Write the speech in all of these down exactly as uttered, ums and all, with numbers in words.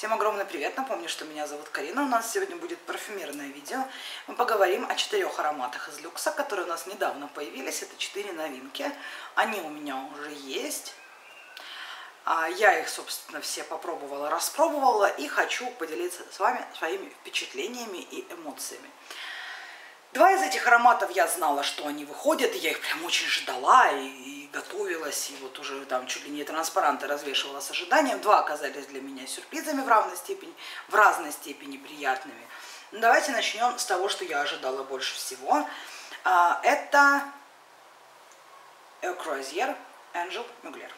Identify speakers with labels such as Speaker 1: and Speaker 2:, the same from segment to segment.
Speaker 1: Всем огромный привет! Напомню, что меня зовут Карина. У нас сегодня будет парфюмерное видео. Мы поговорим о четырех ароматах из люкса, которые у нас недавно появились. Это четыре новинки. Они у меня уже есть. Я их, собственно, все попробовала, распробовала и хочу поделиться с вами своими впечатлениями и эмоциями. Два из этих ароматов я знала, что они выходят, и я их прям очень ждала и, и готовилась, и вот уже там чуть ли не транспаранты развешивала с ожиданием. Два оказались для меня сюрпризами в равной степени, в разной степени приятными. Но давайте начнем с того, что я ожидала больше всего. Это Eau Croisière Angel Mugler.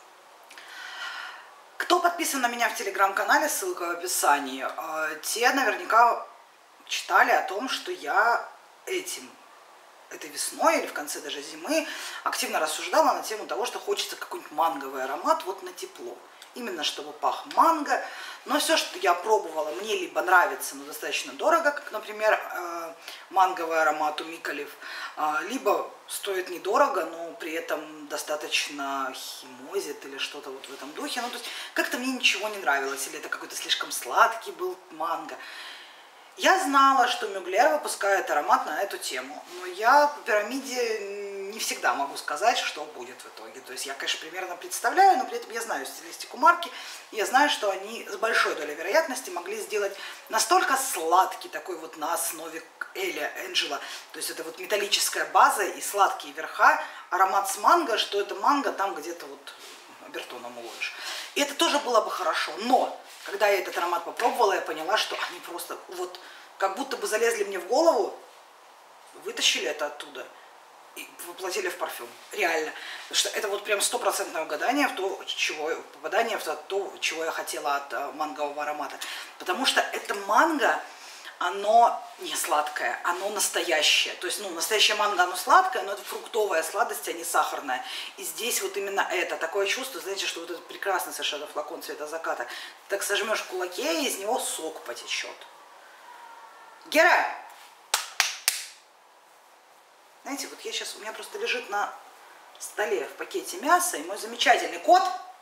Speaker 1: Кто подписан на меня в телеграм-канале, ссылка в описании, те наверняка читали о том, что я этим, этой весной или в конце даже зимы активно рассуждала на тему того, что хочется какой-нибудь манговый аромат вот на тепло. Именно чтобы пах манго. Но все, что я пробовала, мне либо нравится, но достаточно дорого, как, например, манговый аромат у Микалев, либо стоит недорого, но при этом достаточно химозит или что-то вот в этом духе. Ну, то есть как-то мне ничего не нравилось, или это какой-то слишком сладкий был манго. Я знала, что Мюглер выпускает аромат на эту тему, но я по пирамиде не всегда могу сказать, что будет в итоге. То есть я, конечно, примерно представляю, но при этом я знаю стилистику марки, и я знаю, что они с большой долей вероятности могли сделать настолько сладкий, такой вот на основе Эля, Энджела, то есть это вот металлическая база и сладкие верха, аромат с манго, что это манго там где-то вот обертоном уловишь. И это тоже было бы хорошо, но когда я этот аромат попробовала, я поняла, что они просто вот как будто бы залезли мне в голову, вытащили это оттуда и воплотили в парфюм. Реально. Потому что это вот прям стопроцентное угадание в то, чего, попадание в то, чего я хотела от а, мангового аромата. Потому что это манго, оно не сладкое, оно настоящее. То есть, ну, настоящее манго, оно сладкое, но это фруктовая сладость, а не сахарная. И здесь вот именно это. Такое чувство, знаете, что вот этот прекрасный совершенно флакон цвета заката. Так сожмешь в кулаке, и из него сок потечет. Гера! Знаете, вот я сейчас, у меня просто лежит на столе в пакете мясо, и мой замечательный кот.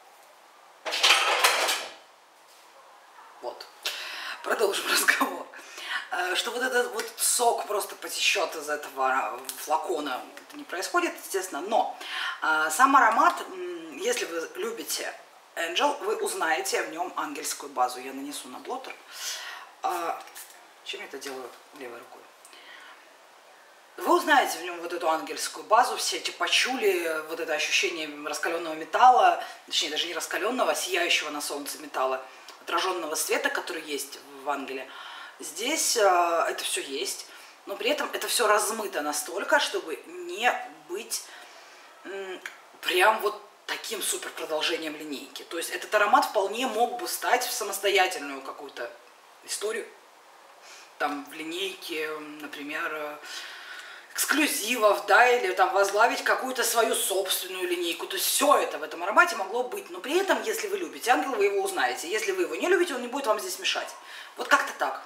Speaker 1: Вот. Продолжим разговор. Что вот этот вот сок просто потечет из этого флакона. Это не происходит, естественно, но а, сам аромат, если вы любите Angel, вы узнаете в нем ангельскую базу. Я нанесу на блотер. А, чем я это делаю левой рукой? Вы узнаете в нем вот эту ангельскую базу, все эти пачули, вот это ощущение раскаленного металла, точнее даже не раскаленного, а сияющего на солнце металла, отраженного света, который есть в ангеле. Здесь э, это все есть, но при этом это все размыто настолько, чтобы не быть м, прям вот таким супер продолжением линейки. То есть этот аромат вполне мог бы стать в самостоятельную какую-то историю. Там в линейке, например, эксклюзивов, да, или там возглавить какую-то свою собственную линейку. То есть все это в этом аромате могло быть. Но при этом, если вы любите ангел, вы его узнаете. Если вы его не любите, он не будет вам здесь мешать. Вот как-то так.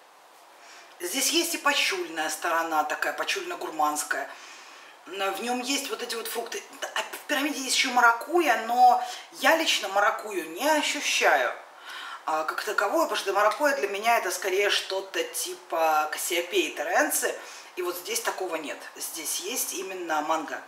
Speaker 1: Здесь есть и пачульная сторона, такая пачульно-гурманская. В нем есть вот эти вот фрукты. В пирамиде есть еще маракуйя, но я лично маракую не ощущаю а, как таковую, потому что маракуйя для меня это скорее что-то типа Кассиопеи Теренцы. И вот здесь такого нет. Здесь есть именно манго.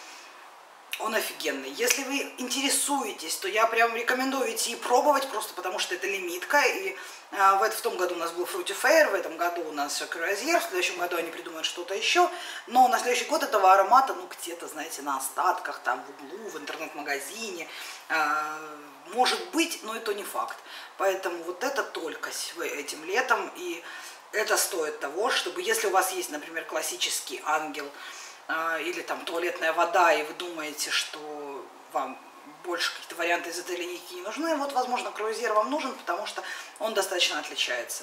Speaker 1: Он офигенный. Если вы интересуетесь, то я прям рекомендую идти и пробовать, просто потому что это лимитка. И а, в, это, в том году у нас был Fruity Fair, в этом году у нас Eau Croisière, в следующем году они придумают что-то еще. Но на следующий год этого аромата, ну где-то, знаете, на остатках, там в углу, в интернет-магазине, а, может быть, но это не факт. Поэтому вот это только этим летом, и это стоит того, чтобы, если у вас есть, например, классический ангел, или там туалетная вода, и вы думаете, что вам больше каких-то вариантов из этой линейки не нужны, вот, возможно, Croisière вам нужен, потому что он достаточно отличается.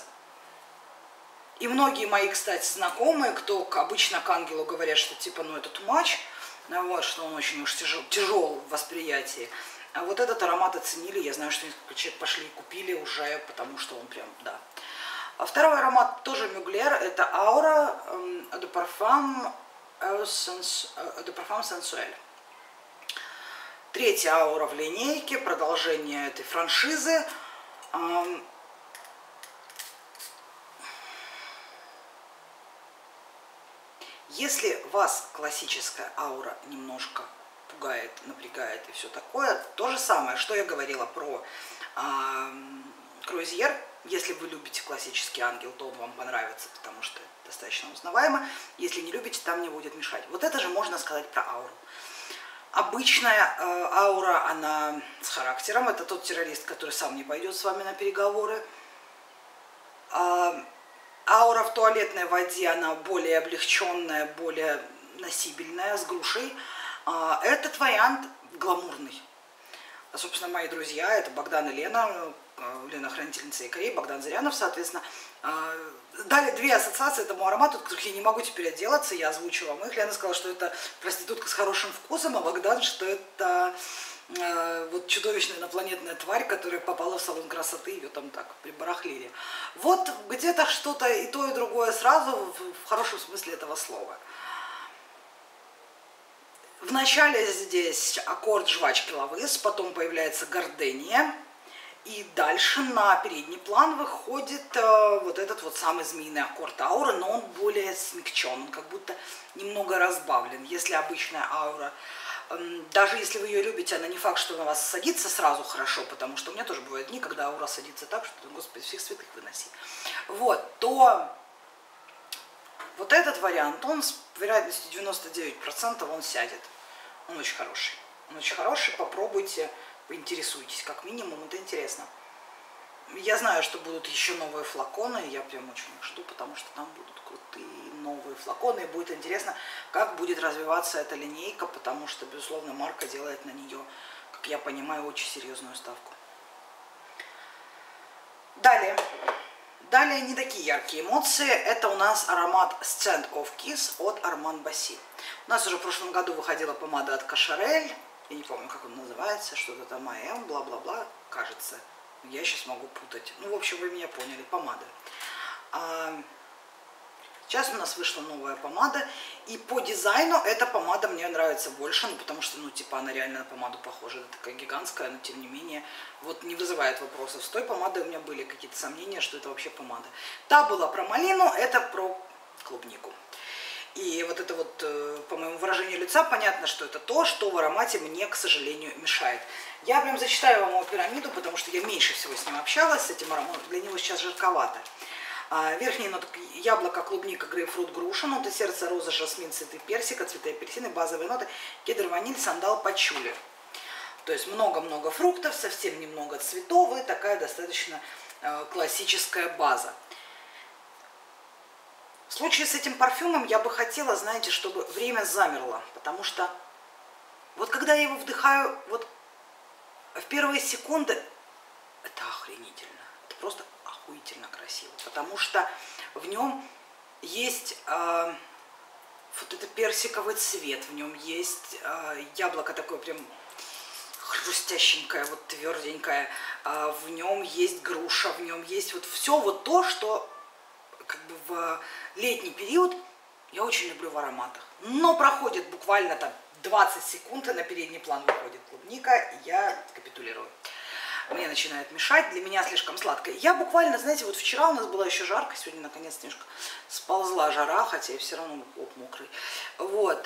Speaker 1: И многие мои, кстати, знакомые, кто обычно к ангелу говорят, что типа, ну это too much, вот, что он очень уж тяжел, тяжел в восприятии, а вот этот аромат оценили, я знаю, что несколько человек пошли и купили уже, потому что он прям, да. А второй аромат тоже Мюглер, это Aura de Parfum de Parfum Sensuel. Третья аура в линейке, продолжение этой франшизы. если вас классическая аура немножко пугает, напрягает и все такое, то же самое, что я говорила про э, Круазьер. Если вы любите классический ангел, то он вам понравится, потому что достаточно узнаваемо. Если не любите, там не будет мешать. Вот это же можно сказать про ауру. Обычная э, аура, она с характером. Это тот террорист, который сам не пойдет с вами на переговоры. А, аура в туалетной воде, она более облегченная, более носибельная, с грушей. А, этот вариант гламурный. А, собственно, мои друзья, это Богдан и Лена, Лена хранительница якорей, Богдан Зырянов, соответственно, дали две ассоциации этому аромату, от которых я не могу теперь отделаться, я озвучила вам их. Лена сказала, что это проститутка с хорошим вкусом, а Богдан, что это э, вот чудовищная инопланетная тварь, которая попала в салон красоты, ее там так прибарахлили. Вот где-то что-то и то, и другое сразу, в, в хорошем смысле этого слова. Вначале здесь аккорд жвачки лавыс, потом появляется гордения. И дальше на передний план выходит э, вот этот вот самый змеиный аккорд ауры, но он более смягчен, он как будто немного разбавлен. Если обычная аура, э, даже если вы ее любите, она не факт, что на вас садится сразу хорошо, потому что у меня тоже бывают дни, когда аура садится так, что, господи, всех святых выноси. Вот, то вот этот вариант, он с вероятностью девяносто девять процентов он сядет. Он очень хороший. Он очень хороший, попробуйте. Поинтересуйтесь, как минимум, это интересно. Я знаю, что будут еще новые флаконы, я прям очень их жду, потому что там будут крутые новые флаконы, и будет интересно, как будет развиваться эта линейка, потому что, безусловно, марка делает на нее, как я понимаю, очень серьезную ставку. Далее. Далее не такие яркие эмоции, это у нас аромат Scent of Kiss от Armand Basi. У нас уже в прошлом году выходила помада от Кашарель. Я не помню, как он называется, что-то там АМ, бла-бла-бла, кажется. Я сейчас могу путать. Ну, в общем, вы меня поняли, помада. А сейчас у нас вышла новая помада, и по дизайну эта помада мне нравится больше, ну, потому что, ну, типа, она реально на помаду похожа, это такая гигантская, но, тем не менее, вот не вызывает вопросов. С той помадой у меня были какие-то сомнения, что это вообще помада. Та была про малину, это про клубнику. И вот это вот, по моему выражению лица, понятно, что это то, что в аромате мне, к сожалению, мешает. Я прям зачитаю вам его пирамиду, потому что я меньше всего с ним общалась, с этим ароматом, для него сейчас жарковато. Верхние ноты яблоко, клубника, грейпфрут, груша, ноты сердца, роза, жасмин, цветы персика, цветы апельсины, базовые ноты, кедр, ваниль, сандал, пачули. То есть много-много фруктов, совсем немного цветов, и такая достаточно классическая база. В случае с этим парфюмом я бы хотела, знаете, чтобы время замерло, потому что вот когда я его вдыхаю, вот в первые секунды, это охренительно, это просто охуительно красиво, потому что в нем есть э, вот это персиковый цвет, в нем есть э, яблоко такое прям хрустященькое, вот тверденькое, э, в нем есть груша, в нем есть вот все вот то, что как бы в летний период я очень люблю в ароматах. Но проходит буквально там двадцать секунд, и на передний план выходит клубника, и я капитулирую. Мне начинает мешать, для меня слишком сладко. Я буквально, знаете, вот вчера у нас было еще жарко, сегодня наконец немножко сползла жара, хотя и все равно лоб мокрый. Вот.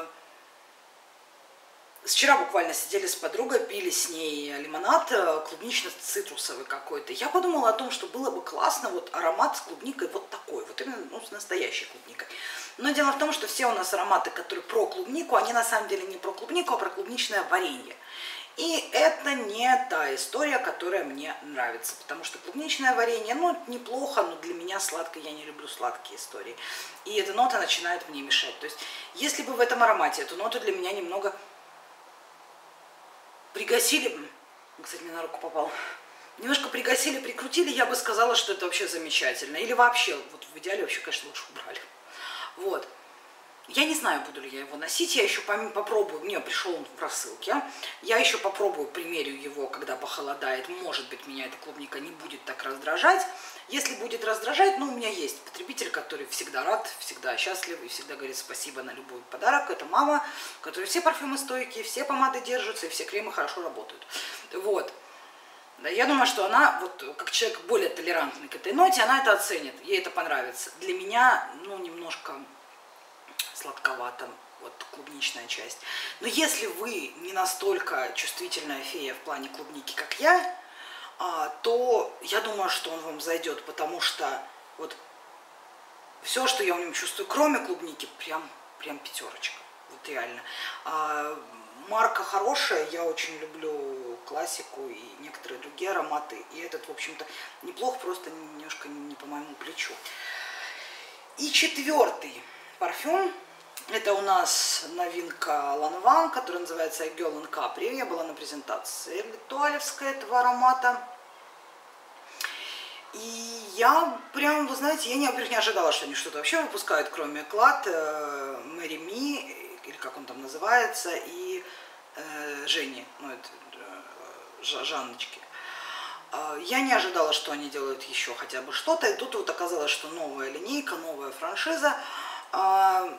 Speaker 1: Вчера буквально сидели с подругой, пили с ней лимонад клубнично-цитрусовый какой-то. Я подумала о том, что было бы классно вот аромат с клубникой вот такой, вот именно ну, с настоящей клубникой. Но дело в том, что все у нас ароматы, которые про клубнику, они на самом деле не про клубнику, а про клубничное варенье. И это не та история, которая мне нравится, потому что клубничное варенье, ну, неплохо, но для меня сладкое, я не люблю сладкие истории. И эта нота начинает мне мешать. То есть, если бы в этом аромате эту ноту для меня немного пригасили, кстати, мне на руку попал, немножко пригасили, прикрутили, я бы сказала, что это вообще замечательно. Или вообще, вот в идеале вообще, конечно, лучше убрали. Вот. Я не знаю, буду ли я его носить, я еще попробую, мне пришел он в рассылке, я еще попробую, примерю его, когда похолодает, может быть, меня эта клубника не будет так раздражать. Если будет раздражать, ну, у меня есть потребитель, который всегда рад, всегда счастлив и всегда говорит спасибо на любой подарок. Это мама, у которой все парфюмы стойкие, все помады держатся и все кремы хорошо работают. Вот. Я думаю, что она, вот как человек более толерантный к этой ноте, она это оценит, ей это понравится. Для меня, ну, немножко сладковато, вот клубничная часть. Но если вы не настолько чувствительная фея в плане клубники, как я, то я думаю, что он вам зайдет, потому что вот все, что я в нем чувствую, кроме клубники, прям, прям пятерочка. Вот реально. А, марка хорошая, я очень люблю классику и некоторые другие ароматы. И этот, в общем-то, неплох, просто немножко не по моему плечу. И четвертый парфюм. Это у нас новинка Lanvin, которая называется Girl in Capri. Я была на презентации литуалевской этого аромата. И я прям, вы знаете, я, не, во-первых, не ожидала, что они что-то вообще выпускают, кроме Клад, э, Мэри Ми, или как он там называется, и э, Жени, ну это э, Жанночки. Э, я не ожидала, что они делают еще хотя бы что-то, и тут вот оказалось, что новая линейка, новая франшиза. Э,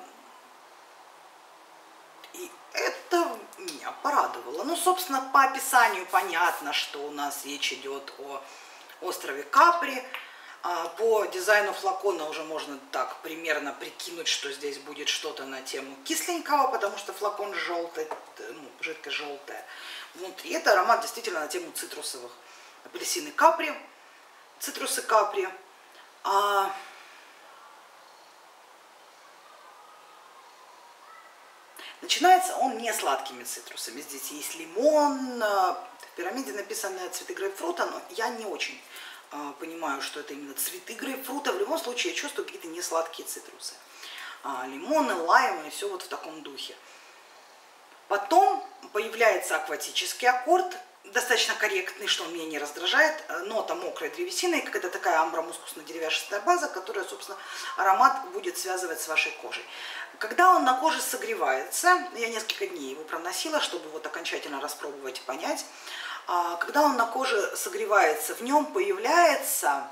Speaker 1: и это меня порадовало. Ну, собственно, по описанию понятно, что у нас речь идет о острове Капри. По дизайну флакона уже можно так примерно прикинуть, что здесь будет что-то на тему кисленького, потому что флакон желтый, ну, жидкость желтая. Внутри это аромат действительно на тему цитрусовых. Апельсины Капри, цитрусы Капри. А... Начинается он не сладкими цитрусами. Здесь есть лимон, в пирамиде написано цветы грейпфрута, но я не очень э, понимаю, что это именно цветы грейпфрута. В любом случае я чувствую какие-то несладкие цитрусы. А, лимоны, лаймы и все вот в таком духе. Потом появляется акватический аккорд, достаточно корректный, что он меня не раздражает. Нота мокрой древесины, какая-то такая амбро-мускусно-деревяшистая база, которая, собственно, аромат будет связывать с вашей кожей. Когда он на коже согревается, я несколько дней его проносила, чтобы вот окончательно распробовать и понять. Когда он на коже согревается, в нем появляется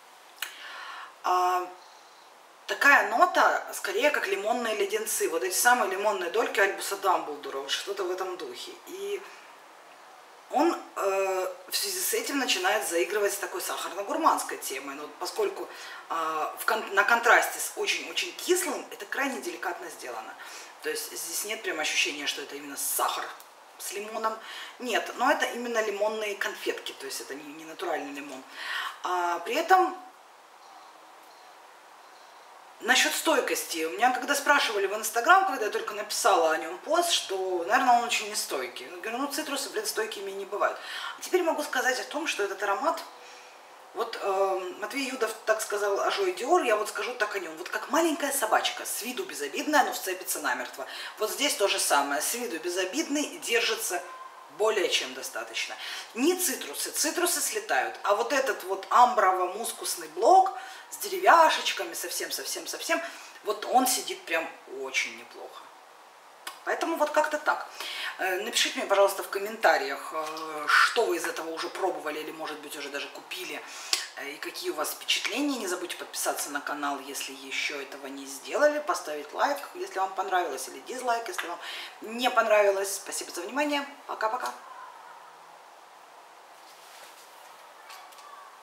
Speaker 1: такая нота, скорее как лимонные леденцы. Вот эти самые лимонные дольки Альбуса Дамблдора, вот что-то в этом духе. И он э, в связи с этим начинает заигрывать с такой сахарно-гурманской темой. Но поскольку э, в кон на контрасте с очень-очень кислым, это крайне деликатно сделано. То есть здесь нет прям ощущения, что это именно сахар с лимоном. Нет, но это именно лимонные конфетки, то есть это не, не натуральный лимон. А при этом насчет стойкости. У меня когда спрашивали в Инстаграм, когда я только написала о нем пост, что, наверное, он очень нестойкий. Я говорю, ну цитрусы, блин, стойкими не бывают. А теперь могу сказать о том, что этот аромат, вот э, Матвей Юдов так сказал о Joy Dior, я вот скажу так о нем. Вот как маленькая собачка, с виду безобидная, но вцепится намертво. Вот здесь то же самое, с виду безобидный, держится более чем достаточно. Не цитрусы, цитрусы слетают, а вот этот вот амброво-мускусный блок с деревяшечками, совсем-совсем-совсем, вот он сидит прям очень неплохо. Поэтому вот как-то так. Напишите мне, пожалуйста, в комментариях, что вы из этого уже пробовали или, может быть, уже даже купили, и какие у вас впечатления. Не забудьте подписаться на канал, если еще этого не сделали, поставить лайк, если вам понравилось, или дизлайк, если вам не понравилось. Спасибо за внимание. Пока-пока.